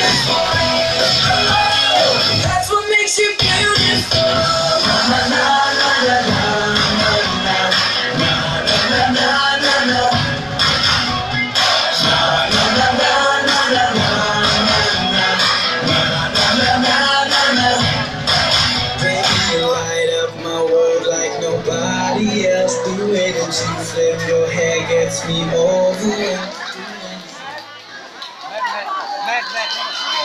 That's what makes you beautiful. Na na na na na na na na na na na. Nobody else, the way that you flip your hair gets me over.